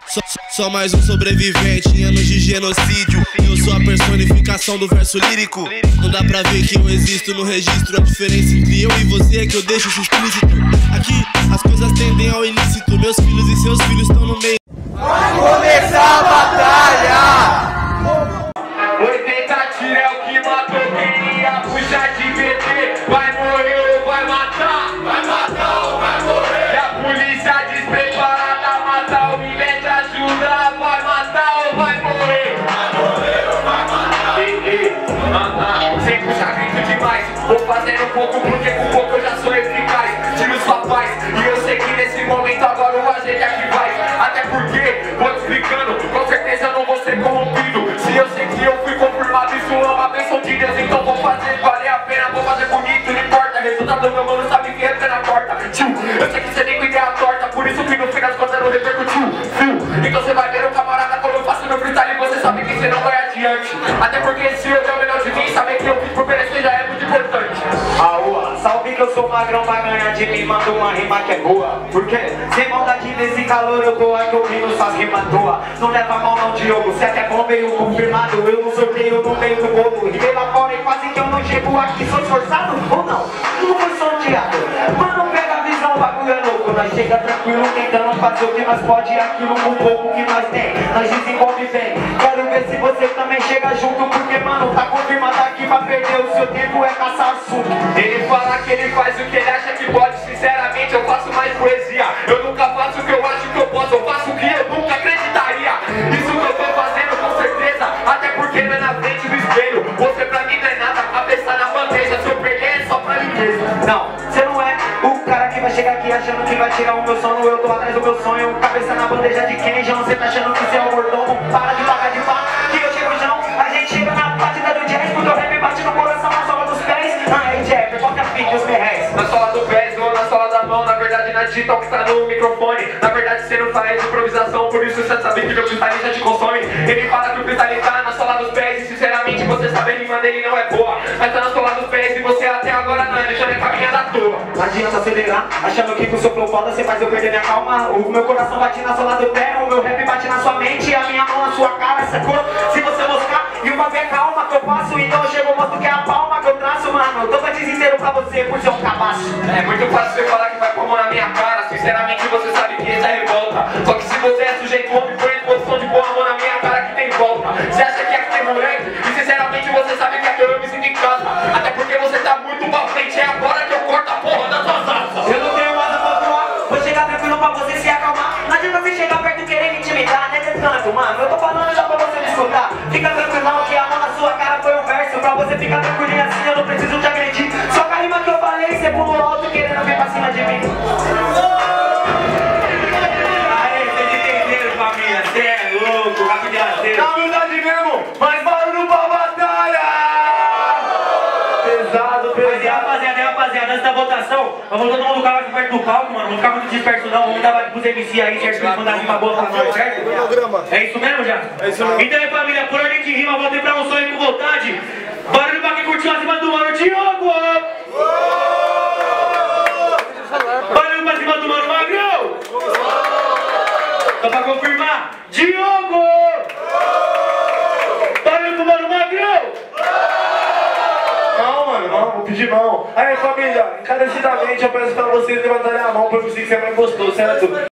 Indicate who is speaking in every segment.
Speaker 1: Só mais um sobrevivente em anos de genocídio. Eu sou a personificação do verso lírico. Não dá pra ver que eu existo no registro. A diferença entre eu e você é que eu deixo isso explícito. Aqui as coisas tendem ao ilícito. Meus filhos e seus filhos estão no meio.
Speaker 2: Vai começar a batalha!
Speaker 3: 80 tiros é o que matou quem ia puxar de BT. Vai morrer ou vai matar?
Speaker 2: Vai matar ou vai morrer?
Speaker 3: E a polícia despreparada mata o Mivete ajuda. Vai matar ou vai morrer?
Speaker 2: Vai morrer ou vai matar?
Speaker 3: Sem puxar grito demais. Vou fazendo um pouco porque com pouco eu já sou eficaz. Tiro sua paz e eu sei que nesse momento agora o ajeite aqui vai. Até porque, vou te explicando, com certeza eu não vou ser corrompido. Se eu sei que eu fui confirmado, isso é uma bênção de Deus. Então vou fazer valer a pena, vou fazer bonito, não importa. Resultado meu mano sabe que entra na porta. Tio, eu sei que você nem com ideia torta, por isso que no fim das contas não repercutiu. Então você vai ver o camarada como eu faço no freestyle e você sabe que você não vai adiante. Até porque se eu der o melhor de mim, saber que eu fiz por merecer já é muito importante.
Speaker 4: Aua, salve que eu sou magrão pra ganhar de mim, manda uma rima que é boa. Porque sem maldade nesse calor eu tô aqui ouvindo suas rimas toa. Não leva mal não, Diogo, se até bom veio confirmado. Eu não sorteio no meio do bolo. Rimei lá fora e quase que eu não chego aqui. Sou esforçado ou não? Não foi sorteado. Mano, pega a visão, o bagulho é louco. Nós chega tranquilo tentando fazer o que nós pode e aquilo com pouco que nós tem. Nós desenvolve bem. Quero ver se você também chega junto. Porque mano, tá confirmado aqui pra perder o seu tempo é caçar assunto.
Speaker 3: Ele fala que ele faz o que ele acha que pode. Sinceramente eu faço mais poesia. Eu nunca faço o que eu acho que eu posso. Eu faço o que eu nunca acreditaria. Isso que eu tô fazendo com certeza. Até porque não é na frente do espelho. Você pra mim não é nada, cabeça na bandeja. Se eu perder é só pra mim mesmo.
Speaker 4: Não, você não é o cara que vai chegar aqui achando que vai tirar o meu sono. Eu tô atrás do meu sonho, cabeça na bandeja de quem? Já você tá achando que você é o mordomo. Para de pagar de pá, que eu chego não. A gente chega na batida do jazz, porque o rap bate no coração na sola dos pés. Aí Jeff, bota a fita os berrés.
Speaker 3: Na sola do pés ou na sola da mão. Na verdade na digital que tá no microfone. Na verdade você não faz improvisação, por isso você sabe que meu freestyle já te consome. Ele fala que o freestyle tá na sola dos pés. E sinceramente você sabe a rima dele não é boa. Mas tá na sola dos pés e você até agora não deixa nem caminhando à toa.
Speaker 4: Não adianta acelerar, achando que com o seu flow foda você faz eu perder minha calma. O meu coração bate na sola do pé, o meu rap bate na sua mente. E a minha mão na sua cara, sacou? Se você moscar e uma vez calma que eu faço. Então eu chego, mostro que é a palma que eu traço, mano. Eu tô com inteiro pra você por ser um cabaço.
Speaker 3: É muito fácil você falar que vai pôr a mão na minha cara. Sinceramente você sabe que isso é revolta. Só que se você é sujeito homem, põe em posição de pôr a mão na minha cara que tem volta. Você acha que aqui tem moleque? E sinceramente você sabe que aqui eu me sinto em casa. Até porque você tá muito pra frente. É agora que eu corto a porra das suas asas.
Speaker 4: Eu não tenho asa pra voar, vou chegar tranquilo pra você se acalmar. Não adianta você chegar perto e querer me intimidar, né? Descanso, mano, eu tô falando já pra você me escutar. Fica tranquilão que a mão na sua cara foi um verso. Pra você ficar tranquilinho assim, eu não preciso te agredir. Só com a rima que eu falei, você pulou alto querendo vir pra cima de mim. Aê, vocês entenderam, família? Cê é louco, rapidaceiro.
Speaker 3: Na humildade mesmo, mas barulho pra batalha!
Speaker 4: Pesado, pesado. Rapaziada, antes da votação, vamos todo mundo ficar aqui perto do palco, mano. Não ficar muito disperso não, vamos dar pros MC aí, certo? Eles mandarem uma boa pra nós, certo? É isso mesmo, já? É isso mesmo. Então aí, família, por ordem de rima, voltei pra um sonho com vontade. Barulho pra quem curtiu acima do mano Diogo! Barulho pra cima do mano Magrão! Só pra confirmar, Diogo! Barulho pro mano Magrão!
Speaker 5: Não, mano, não, vou pedir não. Aí, família, encarecidamente eu peço pra vocês levantarem a mão pra eu conseguir ser mais gostoso, certo?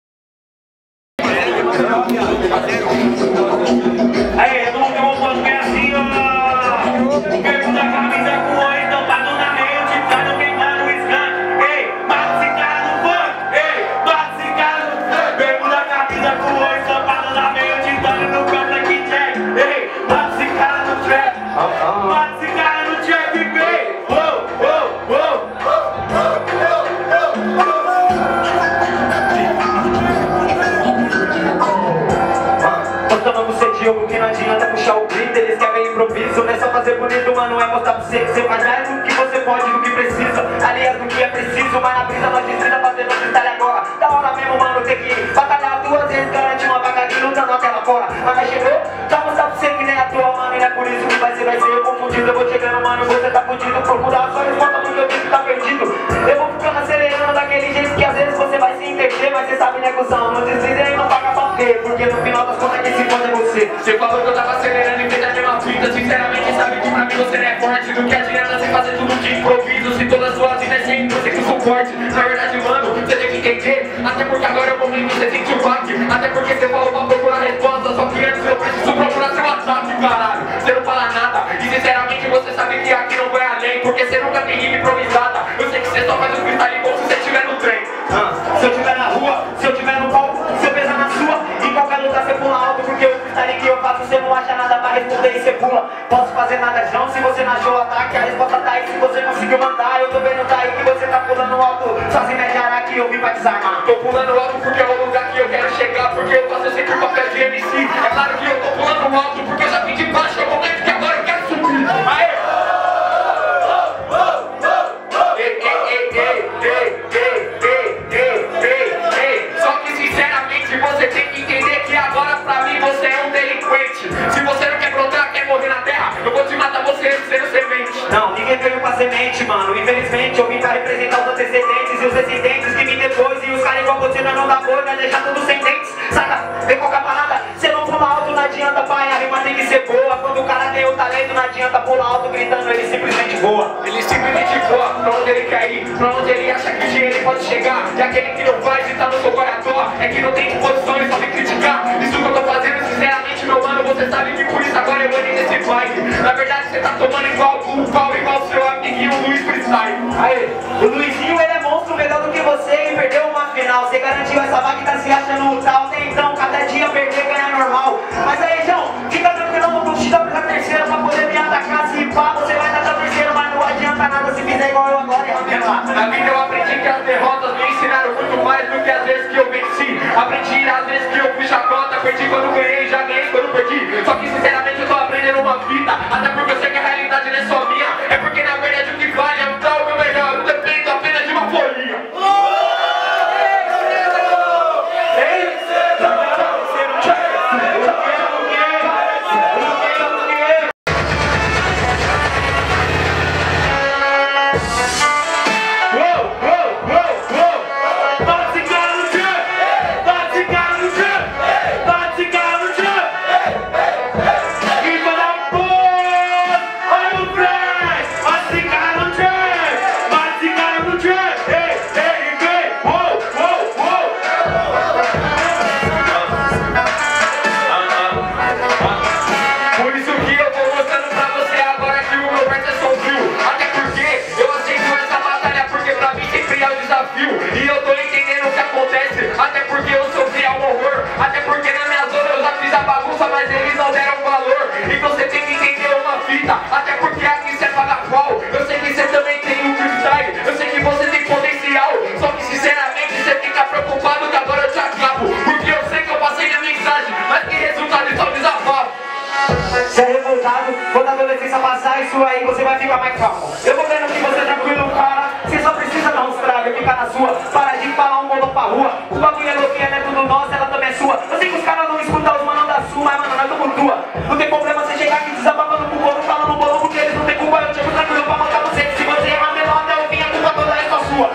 Speaker 4: Aí, todo mundo que eu vou é assim, ó. Perto da camisa com o olho estampado na rede, tá no queimando o scan. Ei, mata esse cara no funk. Ei, mata esse cara no funk. Perto da camisa com o olho estampado na rede, tá no campo aqui, Jack. Ei, mata esse cara no trap. Mata esse cara no trap, vem. Postando você, Diogo, que não adianta puxar o grito. Eles querem improviso, não é só fazer bonito, mano. É mostrar pra você que você faz mais do que você pode, do que precisa. Aliás, do que é preciso, mas na brisa nós desvida fazendo freestyle agora. Da hora mesmo, mano, ter que batalhar 2 vezes, garante uma vaga aqui, lutando até lá fora. Mas chegou, já mostrar pra você que nem a tua, mano. E não é por isso que vai ser eu confundido. Eu vou chegando, mano, você tá fudido. Procurar só resposta porque eu disse que tá perdido. Eu vou ficando acelerando daquele jeito que às vezes você vai se entender. Mas você sabe, né, cuzão, não desvida e não paga pra ver.
Speaker 3: Você falou que eu tava acelerando e fez a mesma fita. Sinceramente sabe que pra mim você não é forte. Não quer adianta você fazer tudo de improviso. Se toda a sua vida é sempre você que suporte. Na verdade, mano, você tem que entender. Até porque agora é o momento você sente o baque. Até porque você falou pra procurar resposta. Só que antes eu preciso procurar seu ataque, caralho. Você não fala nada. E sinceramente você sabe que aqui não vai além. Porque você nunca tem rima improvisada. Eu sei que você só faz os freestyle bom se você estiver no trem.
Speaker 4: Se eu estiver na rua, se eu estiver no palco, se eu pesar na sua, em qualquer lugar você pula alto. Porque o freestyle que eu faço você não acha nada pra responder e você pula. Posso fazer nada não, se você não achou o ataque. A resposta tá aí, se você conseguiu mandar. Eu tô vendo tá aí que você tá pulando alto. Só se mete que eu vim pra desarmar.
Speaker 3: Tô pulando alto porque é o lugar que eu quero chegar. Porque eu faço sempre o papel de MC. É claro que eu tô pulando alto porque eu já vim de baixo. É o momento que agora eu quero subir. Aê! Só que sinceramente você tem que entender que agora pra mim você é um delinquente. Se você não quer brotar, quer morrer na terra, eu vou te matar você sendo semente.
Speaker 4: Não, ninguém veio pra semente, mano. Infelizmente eu vim pra representar os antecedentes e os descendentes que vim depois. E os caras igual você não dá boi, vai deixar tudo sem dentes. Saca? Vem qualquer parada, você não pula alto, não adianta, pai. A rima tem que ser boa. Quando o cara tem o talento, não adianta pular alto gritando, ele simplesmente voa.
Speaker 3: Ele simplesmente voa pra onde ele quer ir, pra onde ele acha que o dia ele pode chegar. E aquele que não faz e tá no seu coração é que não tem condições só me criticar. Isso que eu tô fazendo, sinceramente, meu mano, você sabe que por isso agora eu vou nesse vibe. Na verdade, você tá tomando igual seu amiguinho Luiz Freestyle.
Speaker 4: Aí, o Luizinho, ele é monstro melhor do que você e perdeu uma final. Você garantiu essa vaga e tá se achando um tal. Até então, cada dia perder ganhar normal. Mas aí, João, fica tranquilo, não vou te dar pra terceira pra poder me atacar. Se pá, você vai dar pra terceira, mas não adianta nada se fizer igual eu agora e rapelar.
Speaker 3: Na vida eu aprendi que as derrotas me ensinaram muito mais do que as vezes que eu venci. Aprendi as vezes que eu fui chacota, perdi quando ganhei, já ganhei quando perdi. Só que sinceramente eu tô aprendendo uma fita. Até porque eu sei que a realidade não é só minha. É porque na verdade o que vale é o tal meu melhor. Não dependo apenas de uma folhinha. E eu tô entendendo o que acontece. Até porque eu sofri ao horror. Até porque na minha zona eu já fiz a bagunça, mas eles não deram valor. Então você tem que entender uma fita. Até porque aqui você paga qual. Eu sei que você também tem um freestyle. Eu sei que você tem potencial. Só que sinceramente você fica preocupado que agora eu te acabo. Porque eu sei que eu passei a mensagem, mas que resultado só desabafo.
Speaker 4: Você é revoltado, quando a adolescência passar, isso aí você vai ficar mais calmo. Eu vou vendo que você é tranquilo, cara. Você só precisa dar uns tragos e ficar na sua. Para de falar um bolão pra rua. O bagulho é louquinha, não é tudo nosso, ela também é sua. Eu sei que os caras não escutam os manos da sua, mas mano, nós estamos tua. Não tem problema você chegar aqui desabafando pro povo, falando bolão, porque eles não tem culpa. Eu chego tranquilo pra matar você. Se você é ramelão até o fim, a culpa toda é só sua.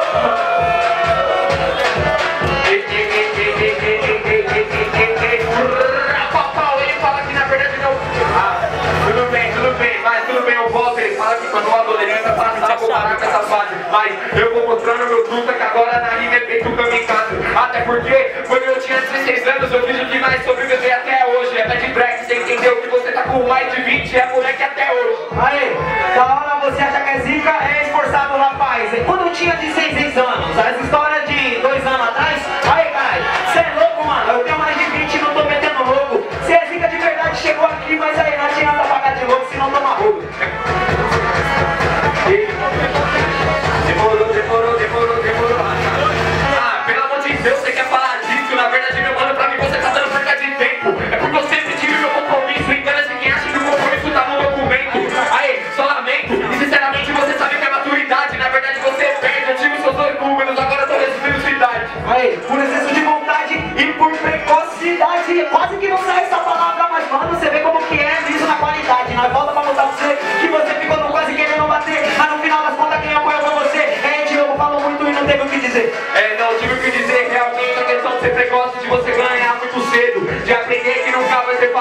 Speaker 3: Tudo bem, eu volto. Ele fala que quando o adolescente vai passar, eu vou parar com essa fase. Mas eu vou mostrando meu truta que agora na rima é feito kamikaze. Até porque quando eu tinha 16 anos eu fiz o que mais sobreviver até hoje. É bad break, você entendeu que você tá com mais de 20 é moleque até hoje.
Speaker 4: Aí, da hora você acha que é zica, é esforçado rapaz. E quando eu tinha 16 anos, as histórias de 2 anos atrás, aí caralho, cê é louco, mano. Eu tenho mais de 20 e não tô metendo louco. Cê é zica de verdade, chegou aqui, mas aí não adianta pagar de louco, senão toma roubo.
Speaker 3: Demorou. Ah, pelo amor de Deus, você quer falar disso? Na verdade, meu mano, pra mim você tá dando perda de tempo. É porque eu sempre tive meu compromisso. Engana-se quem acha que o compromisso tá no documento. Aí, só lamento. E sinceramente você sabe que é maturidade. Na verdade você perde. Eu tive os seus 2 números, agora eu tô resumindo sua idade.
Speaker 4: Aí, por excesso de vontade e por precocidade. Quase que não sai essa palavra, mas mano, você vê como que é isso na qualidade. Nós volta pra mostrar pra você que você ficou no quase querendo bater. Mas no final das contas quem apoia foi você. É, Diogo falou muito e não teve o que dizer.
Speaker 3: Não tive o que dizer. Realmente a questão de ser precoce, de você ganhar muito cedo, de aprender que nunca vai ser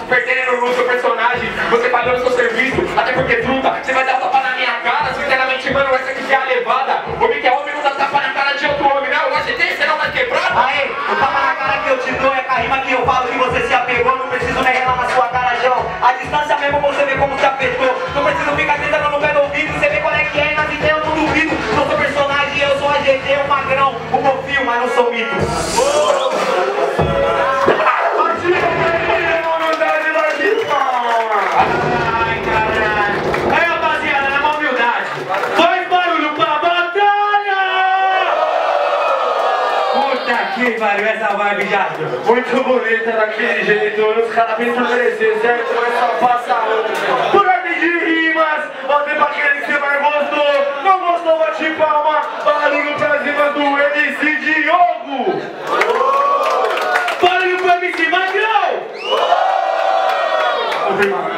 Speaker 3: se perdendo no seu personagem. Você falhou no seu serviço, até porque truta, você vai dar tapa na minha cara. Sinceramente, mano, essa aqui é a levada. Homem que é homem não dá tapa na cara de outro homem, não. Eu ajeitei, você não tá quebrado?
Speaker 4: Aê, o tapa na cara que eu te dou é com a rima que eu falo que você se apegou. Não preciso nem relar na sua cara, João. A distância mesmo você vê como se afetou. Não preciso ficar gritando no pé do ouvido. Você vê qual é que é, nas ideias eu não duvido. Não sou personagem, eu sou a GG, o magrão, o Mofio, mas não sou mito.
Speaker 5: Ai, caralho. Aí, rapaziada, na má humildade. Faz barulho pra batalha! Puta que pariu, essa vibe já. Muito bonita daquele jeito. Os caras vêm pra merecer, certo? Mas só passa um. Por ordem de rimas, bota pra aquele que você mais gostou. Não gostou, bate palma. Barulho pra cima do MC Diogo. Barulho pro MC Magrão.